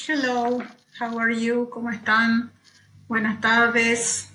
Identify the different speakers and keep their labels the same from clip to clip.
Speaker 1: Hello, how are you? ¿Cómo están? Buenas tardes.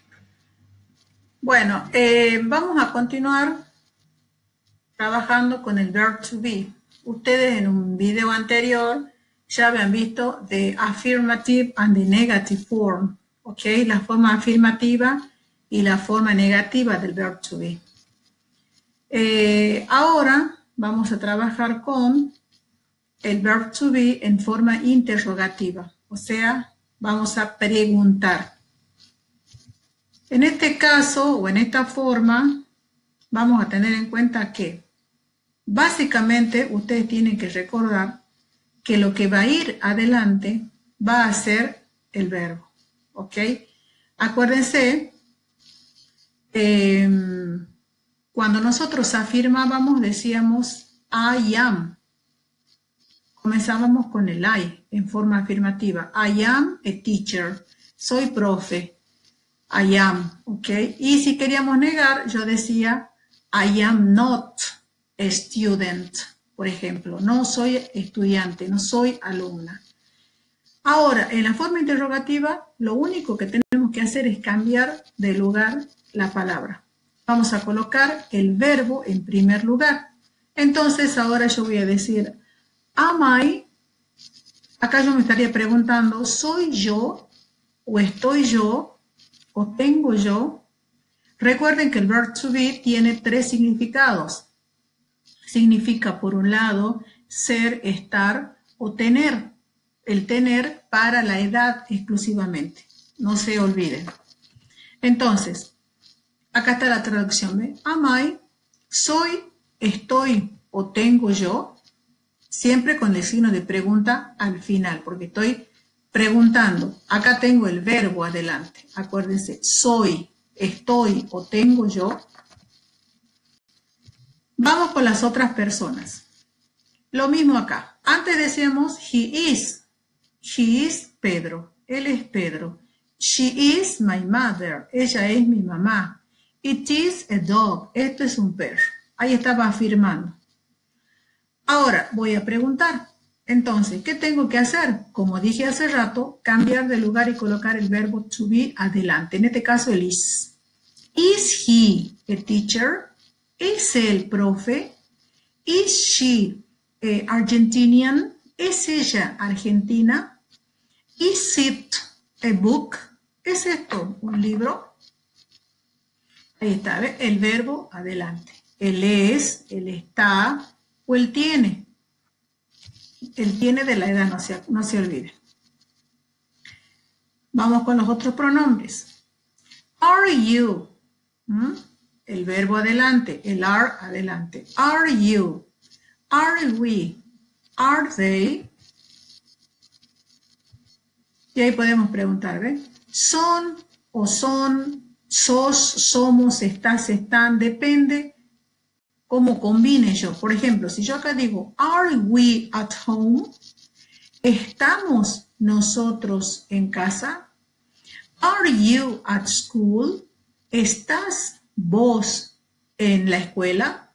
Speaker 1: Bueno, vamos a continuar trabajando con el verb to be. Ustedes en un video anterior ya habían visto the affirmative and the negative form, ¿ok? La forma afirmativa y la forma negativa del verb to be. Ahora vamos a trabajar con el verb to be en forma interrogativa, o sea, vamos a preguntar. En este caso o en esta forma vamos a tener en cuenta que básicamente ustedes tienen que recordar que lo que va a ir adelante va a ser el verbo, ¿ok? Acuérdense, cuando nosotros afirmábamos decíamos I am. Comenzábamos con el I en forma afirmativa. I am a teacher. Soy profe. I am, ¿ok? Y si queríamos negar, yo decía I am not a student, por ejemplo. No soy estudiante, no soy alumna. Ahora, en la forma interrogativa, lo único que tenemos que hacer es cambiar de lugar la palabra. Vamos a colocar el verbo en primer lugar. Entonces, ahora yo voy a decir am I, acá yo me estaría preguntando, ¿soy yo o estoy yo o tengo yo? Recuerden que el verb to be tiene tres significados. Significa, por un lado, ser, estar o tener. El tener para la edad exclusivamente. No se olviden. Entonces, acá está la traducción de am I, soy, estoy o tengo yo. Siempre con el signo de pregunta al final, porque estoy preguntando. Acá tengo el verbo adelante. Acuérdense, soy, estoy o tengo yo. Vamos con las otras personas. Lo mismo acá. Antes decíamos he is. He is Pedro. Él es Pedro. She is my mother. Ella es mi mamá. It is a dog. Esto es un perro. Ahí estaba afirmando. Ahora voy a preguntar. Entonces, ¿qué tengo que hacer? Como dije hace rato, cambiar de lugar y colocar el verbo to be adelante. En este caso, el is. Is he a teacher? ¿Es él profe? Is she Argentinian? ¿Es ella argentina? Is it a book? ¿Es esto un libro? Ahí está, ¿ves? El verbo adelante. Él es, él está o él tiene. Él tiene de la edad, no se olvide. Vamos con los otros pronombres. Are you? El verbo adelante, el are adelante. Are you? Are we? Are they? Y ahí podemos preguntar, ¿ves? Son o son, sos, somos, estás, están, depende cómo combine yo. Por ejemplo, si yo acá digo, are we at home? ¿Estamos nosotros en casa? Are you at school? ¿Estás vos en la escuela?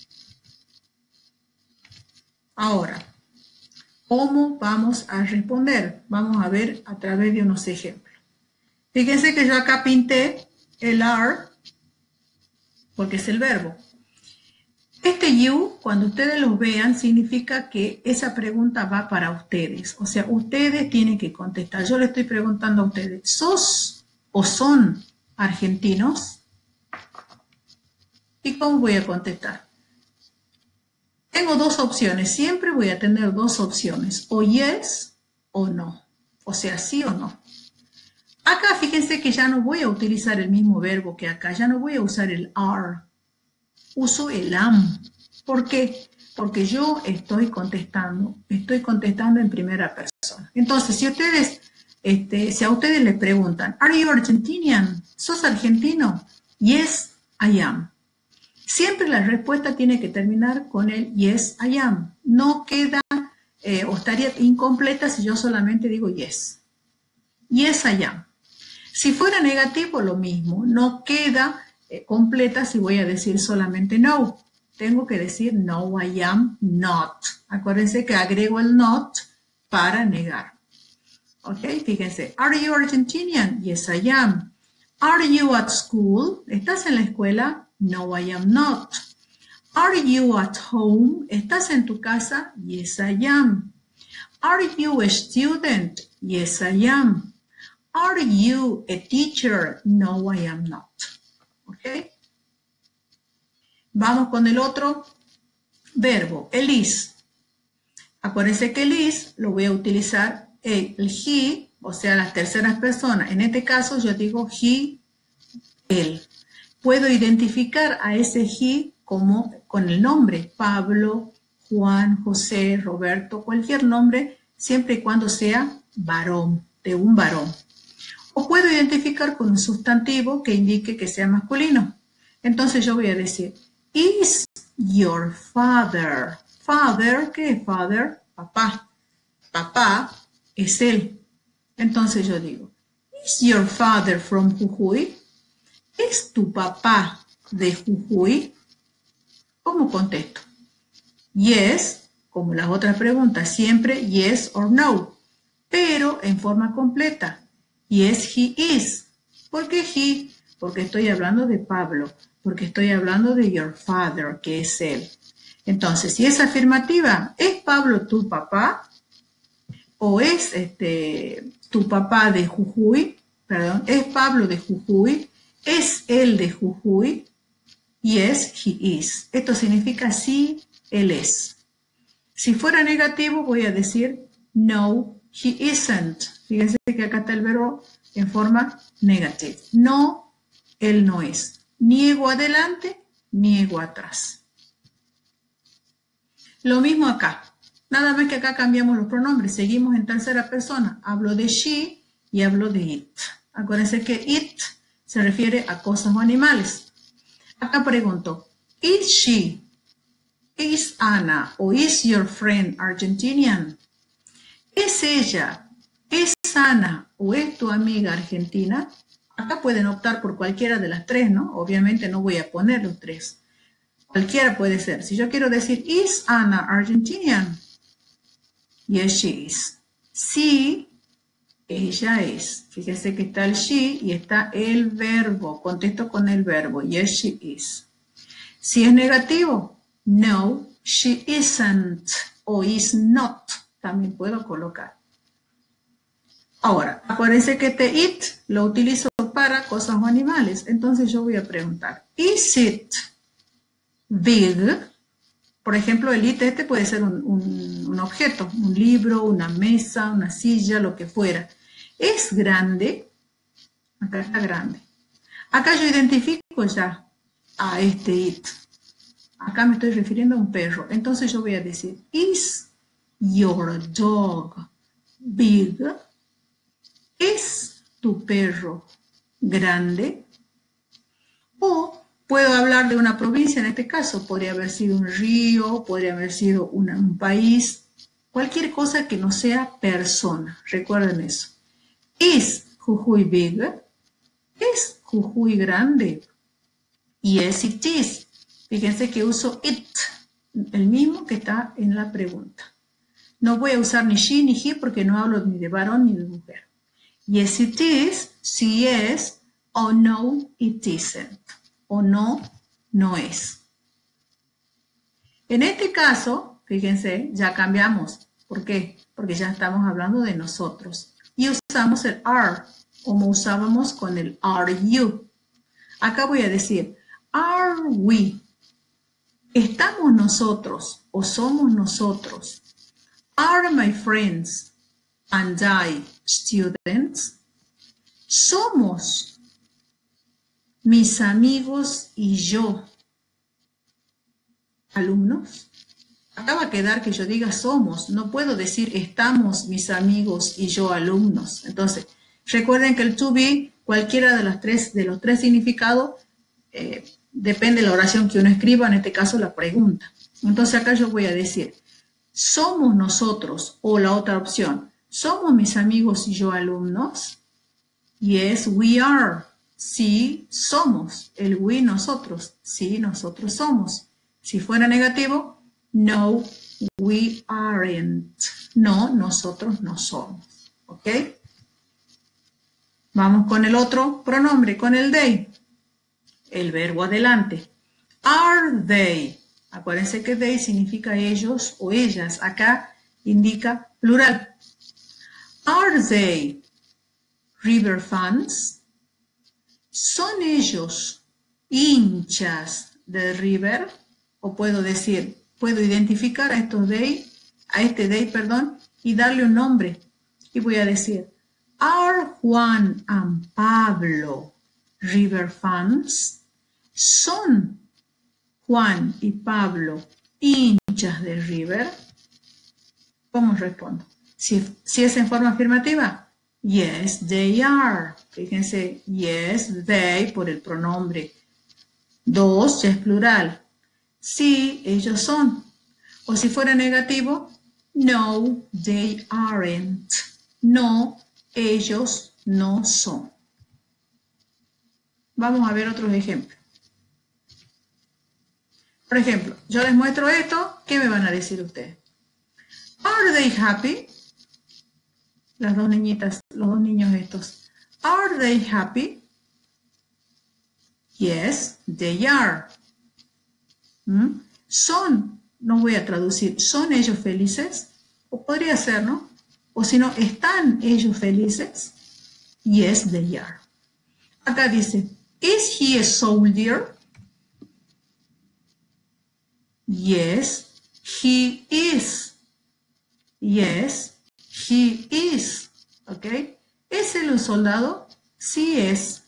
Speaker 1: Ahora, ¿cómo vamos a responder? Vamos a ver a través de unos ejemplos. Fíjense que yo acá pinté el are, porque es el verbo. Este you, cuando ustedes lo vean, significa que esa pregunta va para ustedes. O sea, ustedes tienen que contestar. Yo le estoy preguntando a ustedes, ¿sos o son argentinos? ¿Y cómo voy a contestar? Tengo dos opciones. Siempre voy a tener dos opciones. O yes o no. O sea, sí o no. Acá fíjense que ya no voy a utilizar el mismo verbo que acá. Ya no voy a usar el are. Uso el am. ¿Por qué? Porque yo estoy contestando en primera persona. Entonces, si a ustedes les preguntan, ¿Are you Argentinian? ¿Sos argentino? Yes, I am. Siempre la respuesta tiene que terminar con el yes, I am. No queda o estaría incompleta si yo solamente digo yes. Yes, I am. Si fuera negativo, lo mismo. No queda completa si voy a decir solamente no. Tengo que decir no, I am not. Acuérdense que agrego el not para negar. ¿Ok? Fíjense. Are you Argentinian? Yes, I am. Are you at school? ¿Estás en la escuela? No, I am not. Are you at home? ¿Estás en tu casa? Yes, I am. Are you a student? Yes, I am. Are you a teacher? No, I am not. ¿Ok? Vamos con el otro verbo, el is. Acuérdense que el is lo voy a utilizar el he, o sea, las terceras personas. En este caso yo digo he, él. Puedo identificar a ese he como con el nombre, Pablo, Juan, José, Roberto, cualquier nombre, siempre y cuando sea varón, de un varón. O puedo identificar con un sustantivo que indique que sea masculino. Entonces yo voy a decir, is your father? Father, ¿qué es father? Papá. Papá es él. Entonces yo digo, is your father from Jujuy? ¿Es tu papá de Jujuy? ¿Cómo contesto? Yes, como las otras preguntas, siempre yes or no, pero en forma completa. Yes, he is. ¿Por qué he? Porque estoy hablando de Pablo, porque estoy hablando de your father, que es él. Entonces, si es afirmativa, ¿es Pablo tu papá? ¿O es tu papá de Jujuy? Perdón, ¿es Pablo de Jujuy? ¿Es él de Jujuy? Yes, he is. Esto significa sí, él es. Si fuera negativo, voy a decir no, he isn't. Fíjense que acá está el verbo en forma negativa. No, él no es. Niego adelante, niego atrás. Lo mismo acá. Nada más que acá cambiamos los pronombres. Seguimos en tercera persona. Hablo de she y hablo de it. Acuérdense que it se refiere a cosas o animales. Acá pregunto, ¿is she, is Ana o is your friend Argentinian? ¿Es ella, es Ana o es tu amiga argentina? Acá pueden optar por cualquiera de las tres, ¿no? Obviamente no voy a poner los tres. Cualquiera puede ser. Si yo quiero decir, ¿is Ana Argentinian? Yes, she is. Sí, ella es. Fíjese que está el she y está el verbo. Contesto con el verbo. Yes, she is. Si es negativo, no, she isn't o is not. También puedo colocar. Ahora, acuérdense que este it lo utilizo para cosas o animales. Entonces yo voy a preguntar, ¿is it big? Por ejemplo, el it puede ser un objeto, un libro, una mesa, una silla, lo que fuera. ¿Es grande? Acá está grande. Acá yo identifico ya a este it. Acá me estoy refiriendo a un perro. Entonces yo voy a decir, ¿is your dog big? ¿Es tu perro grande? O puedo hablar de una provincia, en este caso, podría haber sido un río, podría haber sido un país, cualquier cosa que no sea persona. Recuerden eso. ¿Es Jujuy big? ¿Es Jujuy grande? Yes, it is. Fíjense que uso it, el mismo que está en la pregunta. No voy a usar ni she ni he porque no hablo ni de varón ni de mujer. Yes, it is, sí es, o no, it isn't. O no, no es. En este caso, fíjense, ya cambiamos. ¿Por qué? Porque ya estamos hablando de nosotros. Y usamos el are, como usábamos con el are you. Acá voy a decir, are we? ¿Estamos nosotros o somos nosotros? Are my friends and I students? ¿Somos mis amigos y yo alumnos? Acá va a quedar que yo diga somos. No puedo decir estamos mis amigos y yo alumnos. Entonces, recuerden que el to be, cualquiera de los tres significados, depende de la oración que uno escriba, en este caso la pregunta. Entonces acá yo voy a decir, ¿somos nosotros? O la otra opción, ¿somos mis amigos y yo alumnos? Yes, we are. Sí, somos. El we, nosotros. Sí, nosotros somos. Si fuera negativo, no, we aren't. No, nosotros no somos. ¿ok? Vamos con el otro pronombre, con el they. El verbo adelante. Are they? Acuérdense que they significa ellos o ellas. Acá indica plural. Are they river fans? ¿Son ellos hinchas de River? O puedo decir, puedo identificar a este they, y darle un nombre. Y voy a decir, ¿Are Juan and Pablo River fans? ¿Son Juan y Pablo hinchas de River? ¿Cómo respondo? Si es en forma afirmativa, yes, they are. Fíjense, yes, they por el pronombre. Dos ya es plural. Sí, ellos son. O si fuera negativo, no, they aren't. No, ellos no son. Vamos a ver otros ejemplos. Por ejemplo, yo les muestro esto, ¿qué me van a decir ustedes? Are they happy? Las dos niñitas, los dos niños estos. Are they happy? Yes, they are. Son, no voy a traducir, ¿son ellos felices? O podría ser, ¿no? O si no, ¿están ellos felices? Yes, they are. Acá dice, is he a soldier? Yes, he is. Yes, he is. ¿Ok? ¿Es él un soldado? Sí es.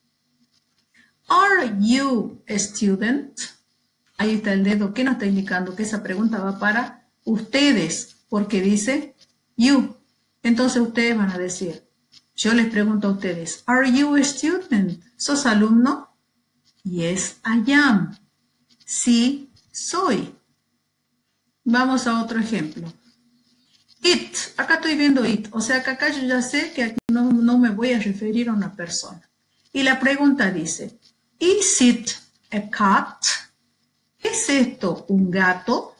Speaker 1: Are you a student? Ahí está el dedo que nos está indicando que esa pregunta va para ustedes, porque dice you. Entonces ustedes van a decir, yo les pregunto a ustedes, ¿Are you a student? ¿Sos alumno? Yes, I am. Sí, soy. Vamos a otro ejemplo. It, acá estoy viendo it, o sea que acá yo ya sé que no me voy a referir a una persona. Y la pregunta dice, ¿Is it a cat? ¿Es esto un gato?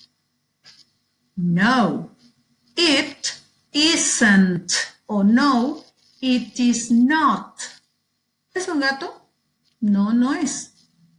Speaker 1: No, it isn't. O no, it is not. ¿Es un gato? No, no es.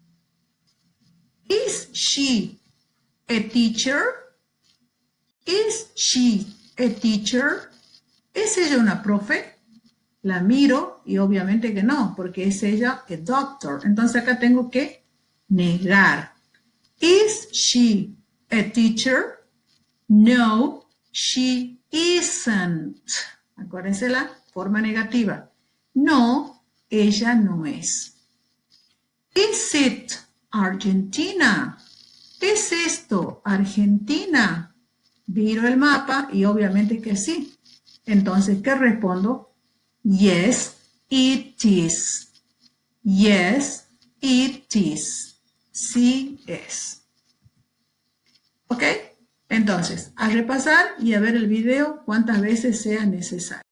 Speaker 1: Is she a teacher? Is she a teacher? ¿Es ella una profe? La miro y obviamente que no, porque es ella a doctor. Entonces acá tengo que negar. Is she a teacher? No, she isn't. Acuérdense la forma negativa. No, ella no es. Is it Argentina? ¿Es esto Argentina? Miro el mapa y obviamente que sí. Entonces, ¿qué respondo? Yes, it is. Yes, it is. Sí es. ¿Ok? Entonces, a repasar y a ver el video cuantas veces sea necesario.